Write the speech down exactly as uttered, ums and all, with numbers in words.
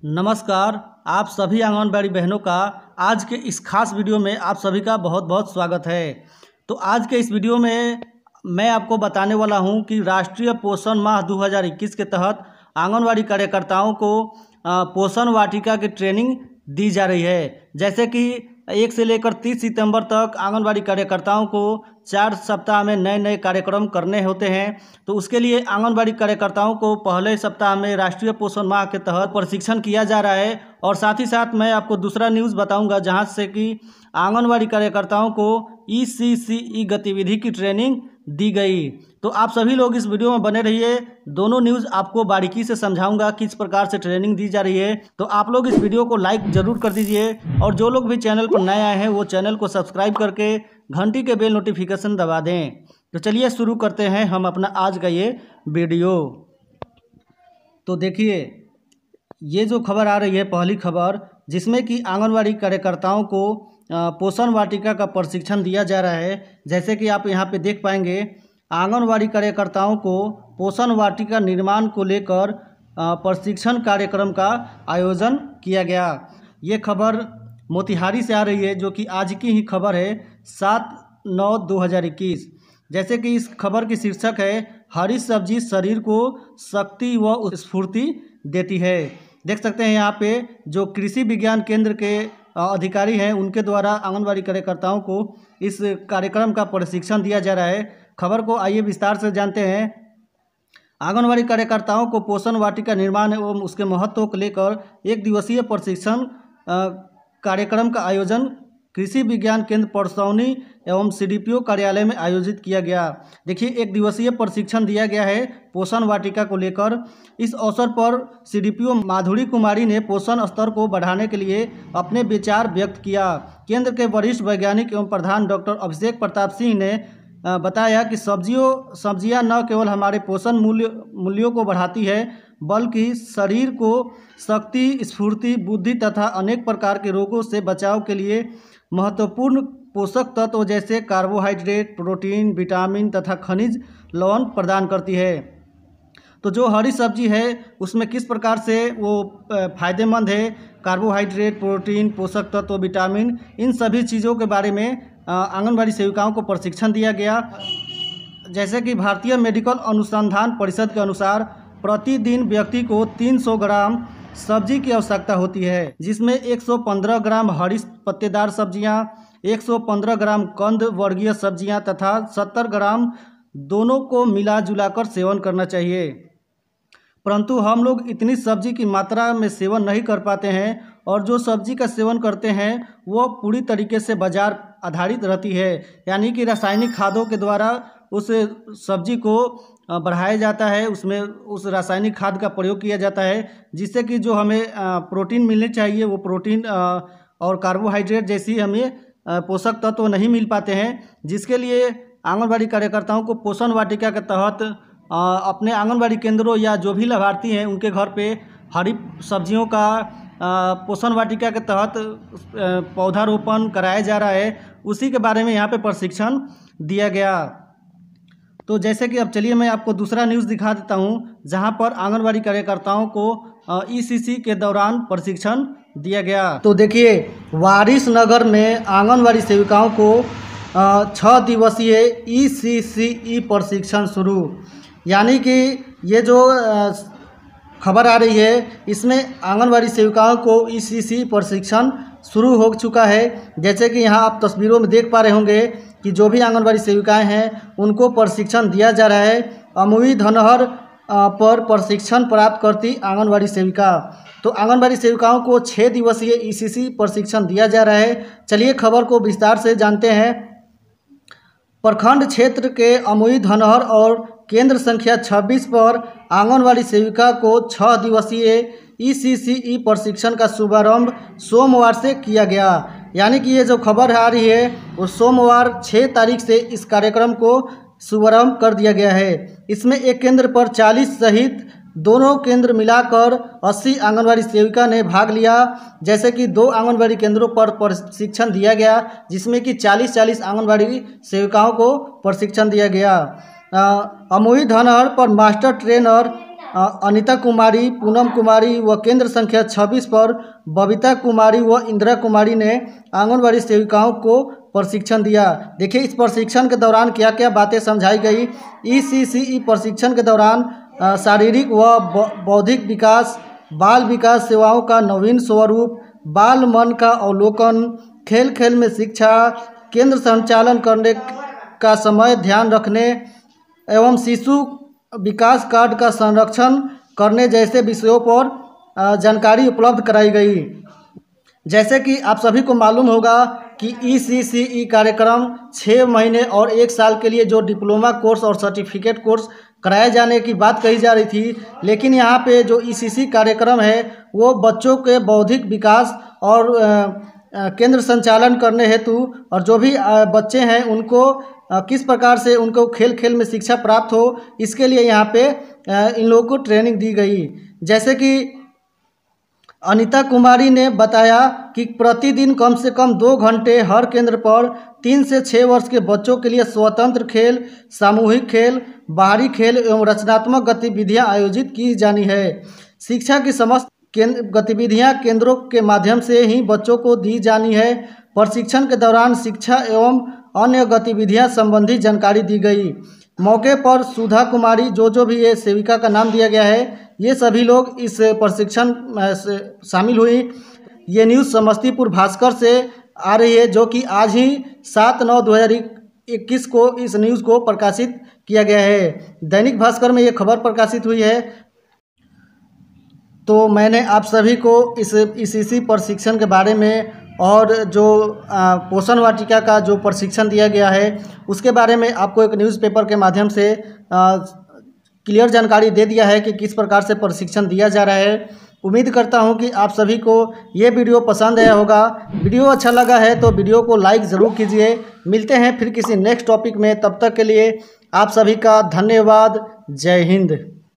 नमस्कार। आप सभी आंगनबाड़ी बहनों का आज के इस खास वीडियो में आप सभी का बहुत बहुत स्वागत है। तो आज के इस वीडियो में मैं आपको बताने वाला हूं कि राष्ट्रीय पोषण माह दो हज़ार इक्कीस के तहत आंगनबाड़ी कार्यकर्ताओं को पोषण वाटिका की ट्रेनिंग दी जा रही है। जैसे कि एक से लेकर तीस सितंबर तक आंगनबाड़ी कार्यकर्ताओं को चार सप्ताह में नए नए कार्यक्रम करने होते हैं। तो उसके लिए आंगनबाड़ी कार्यकर्ताओं को पहले सप्ताह में राष्ट्रीय पोषण माह के तहत प्रशिक्षण किया जा रहा है। और साथ ही साथ मैं आपको दूसरा न्यूज़ बताऊंगा जहां से कि आंगनबाड़ी कार्यकर्ताओं को ई सी सी ई गतिविधि की ट्रेनिंग दी गई। तो आप सभी लोग इस वीडियो में बने रहिए। दोनों न्यूज़ आपको बारीकी से समझाऊंगा किस प्रकार से ट्रेनिंग दी जा रही है। तो आप लोग इस वीडियो को लाइक ज़रूर कर दीजिए और जो लोग भी चैनल पर नए आए हैं वो चैनल को सब्सक्राइब करके घंटी के बेल नोटिफिकेशन दबा दें। तो चलिए शुरू करते हैं हम अपना आज का ये वीडियो। तो देखिए, ये जो खबर आ रही है पहली खबर, जिसमें कि आंगनबाड़ी कार्यकर्ताओं को पोषण वाटिका का प्रशिक्षण दिया जा रहा है। जैसे कि आप यहाँ पे देख पाएंगे, आंगनबाड़ी कार्यकर्ताओं को पोषण वाटिका निर्माण को लेकर प्रशिक्षण कार्यक्रम का आयोजन किया गया। ये खबर मोतिहारी से आ रही है, जो कि आज की ही खबर है, सात नौ दो हज़ार इक्कीस। जैसे कि इस खबर की शीर्षक है, हरी सब्जी शरीर को शक्ति व स्फूर्ति देती है। देख सकते हैं यहाँ पे जो कृषि विज्ञान केंद्र के अधिकारी हैं उनके द्वारा आंगनबाड़ी कार्यकर्ताओं को इस कार्यक्रम का प्रशिक्षण दिया जा रहा है। खबर को आइए विस्तार से जानते हैं। आंगनबाड़ी कार्यकर्ताओं को पोषण वाटिका निर्माण एवं उसके महत्व को लेकर एक दिवसीय प्रशिक्षण कार्यक्रम का आयोजन कृषि विज्ञान केंद्र परसौनी एवं सी डी पी ओ कार्यालय में आयोजित किया गया। देखिए, एक दिवसीय प्रशिक्षण दिया गया है पोषण वाटिका को लेकर। इस अवसर पर सी डी पी ओ माधुरी कुमारी ने पोषण स्तर को बढ़ाने के लिए अपने विचार व्यक्त किया। केंद्र के वरिष्ठ वैज्ञानिक एवं प्रधान डॉक्टर अभिषेक प्रताप सिंह ने बताया कि सब्जियों सब्जियां न केवल हमारे पोषण मूल्य मूल्यों को बढ़ाती है, बल्कि शरीर को शक्ति, स्फूर्ति, बुद्धि तथा अनेक प्रकार के रोगों से बचाव के लिए महत्वपूर्ण पोषक तत्व जैसे कार्बोहाइड्रेट, प्रोटीन, विटामिन तथा खनिज लवण प्रदान करती है। तो जो हरी सब्जी है उसमें किस प्रकार से वो फायदेमंद है, कार्बोहाइड्रेट, प्रोटीन, पोषक तत्व, विटामिन, इन सभी चीज़ों के बारे में आंगनबाड़ी सेविकाओं को प्रशिक्षण दिया गया। जैसे कि भारतीय मेडिकल अनुसंधान परिषद के अनुसार प्रतिदिन व्यक्ति को तीन सौ ग्राम सब्जी की आवश्यकता होती है, जिसमें एक सौ पंद्रह ग्राम हरी पत्तेदार सब्जियां, एक सौ पंद्रह ग्राम कंद वर्गीय सब्जियां तथा सत्तर ग्राम दोनों को मिला जुलाकर सेवन करना चाहिए। परंतु हम लोग इतनी सब्जी की मात्रा में सेवन नहीं कर पाते हैं और जो सब्जी का सेवन करते हैं वो पूरी तरीके से बाजार आधारित रहती है, यानी कि रासायनिक खादों के द्वारा उस सब्जी को बढ़ाया जाता है, उसमें उस रासायनिक खाद का प्रयोग किया जाता है, जिससे कि जो हमें प्रोटीन मिलने चाहिए वो प्रोटीन और कार्बोहाइड्रेट जैसी हमें पोषक तत्व नहीं मिल पाते हैं। जिसके लिए आंगनबाड़ी कार्यकर्ताओं को पोषण वाटिका के तहत अपने आंगनबाड़ी केंद्रों या जो भी लाभार्थी हैं उनके घर पे हरी सब्जियों का पोषण वाटिका के तहत पौधारोपण कराया जा रहा है। उसी के बारे में यहाँ पे प्रशिक्षण दिया गया। तो जैसे कि अब चलिए मैं आपको दूसरा न्यूज़ दिखा देता हूँ, जहाँ पर आंगनबाड़ी कार्यकर्ताओं को ई सी सी के दौरान प्रशिक्षण दिया गया। तो देखिए, वारिसनगर में आंगनबाड़ी सेविकाओं को छः दिवसीय ई सी सी ई प्रशिक्षण शुरू। यानी कि ये जो खबर आ रही है इसमें आंगनबाड़ी सेविकाओं को ई सी सी प्रशिक्षण शुरू हो चुका है। जैसे कि यहाँ आप तस्वीरों में देख पा रहे होंगे कि जो भी आंगनबाड़ी सेविकाएं हैं उनको प्रशिक्षण दिया जा रहा है। अमुई धनहर पर प्रशिक्षण प्राप्त करती आंगनबाड़ी सेविका। तो आंगनबाड़ी सेविकाओं को छः दिवसीय ई सी सी प्रशिक्षण दिया जा रहा है। चलिए खबर को विस्तार से जानते हैं। प्रखंड क्षेत्र के अमुई धनहर और केंद्र संख्या छब्बीस पर आंगनबाड़ी सेविका को छः दिवसीय ई सी सी ई प्रशिक्षण का शुभारंभ सोमवार से किया गया। यानी कि ये जो खबर आ रही है वो सोमवार छः तारीख से इस कार्यक्रम को शुभारंभ कर दिया गया है। इसमें एक केंद्र पर चालीस सहित दोनों केंद्र मिलाकर अस्सी आंगनबाड़ी सेविका ने भाग लिया। जैसे कि दो आंगनबाड़ी केंद्रों पर प्रशिक्षण दिया गया, जिसमें कि चालीस चालीस आंगनबाड़ी सेविकाओं को प्रशिक्षण दिया गया। अमुई धनहर पर मास्टर ट्रेनर अनिता कुमारी, पूनम कुमारी व केंद्र संख्या छब्बीस पर बबीता कुमारी व इंदिरा कुमारी ने आंगनबाड़ी सेविकाओं को प्रशिक्षण दिया। देखिए इस प्रशिक्षण के दौरान क्या क्या बातें समझाई गई। ई सी सी ई प्रशिक्षण के दौरान शारीरिक व बौद्धिक विकास, बाल विकास सेवाओं का नवीन स्वरूप, बाल मन का अवलोकन, खेल खेल में शिक्षा, केंद्र संचालन करने का समय ध्यान रखने एवं शिशु विकास कार्ड का संरक्षण करने जैसे विषयों पर जानकारी उपलब्ध कराई गई। जैसे कि आप सभी को मालूम होगा कि ई सी सी ई कार्यक्रम छः महीने और एक साल के लिए जो डिप्लोमा कोर्स और सर्टिफिकेट कोर्स कराए जाने की बात कही जा रही थी, लेकिन यहाँ पे जो ई सी सी कार्यक्रम है वो बच्चों के बौद्धिक विकास और केंद्र संचालन करने हेतु और जो भी बच्चे हैं उनको किस प्रकार से उनको खेल खेल में शिक्षा प्राप्त हो, इसके लिए यहाँ पे इन लोगों को ट्रेनिंग दी गई। जैसे कि अनिता कुमारी ने बताया कि प्रतिदिन कम से कम दो घंटे हर केंद्र पर तीन से छः वर्ष के बच्चों के लिए स्वतंत्र खेल, सामूहिक खेल, बाहरी खेल एवं रचनात्मक गतिविधियां आयोजित की जानी है। शिक्षा की समस्त केंद्र गतिविधियां केंद्रों के माध्यम से ही बच्चों को दी जानी है। प्रशिक्षण के दौरान शिक्षा एवं अन्य गतिविधियां संबंधी जानकारी दी गई। मौके पर सुधा कुमारी, जो जो भी ये सेविका का नाम दिया गया है, ये सभी लोग इस प्रशिक्षण से शामिल हुई। ये न्यूज़ समस्तीपुर भास्कर से आ रही है, जो कि आज ही सात नौ दो हज़ार इक्कीस को इस न्यूज़ को प्रकाशित किया गया है। दैनिक भास्कर में ये खबर प्रकाशित हुई है। तो मैंने आप सभी को इस इसी प्रशिक्षण के बारे में और जो पोषण वाटिका का जो प्रशिक्षण दिया गया है उसके बारे में आपको एक न्यूज़पेपर के माध्यम से क्लियर जानकारी दे दिया है कि किस प्रकार से प्रशिक्षण दिया जा रहा है। उम्मीद करता हूं कि आप सभी को ये वीडियो पसंद आया होगा। वीडियो अच्छा लगा है तो वीडियो को लाइक ज़रूर कीजिए। मिलते हैं फिर किसी नेक्स्ट टॉपिक में, तब तक के लिए आप सभी का धन्यवाद। जय हिंद।